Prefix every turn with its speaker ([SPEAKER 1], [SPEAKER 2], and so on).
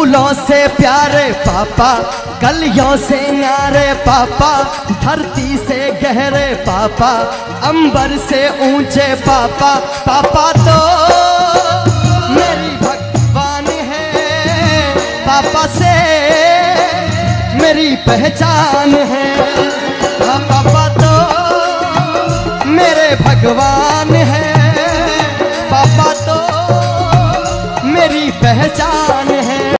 [SPEAKER 1] फूलों से प्यारे पापा, कलियों से न्यारे पापा, धरती से गहरे पापा, अंबर से ऊंचे पापा। पापा तो मेरी भगवान है, पापा से मेरी पहचान है। पापा तो मेरे भगवान है, पापा तो मेरी पहचान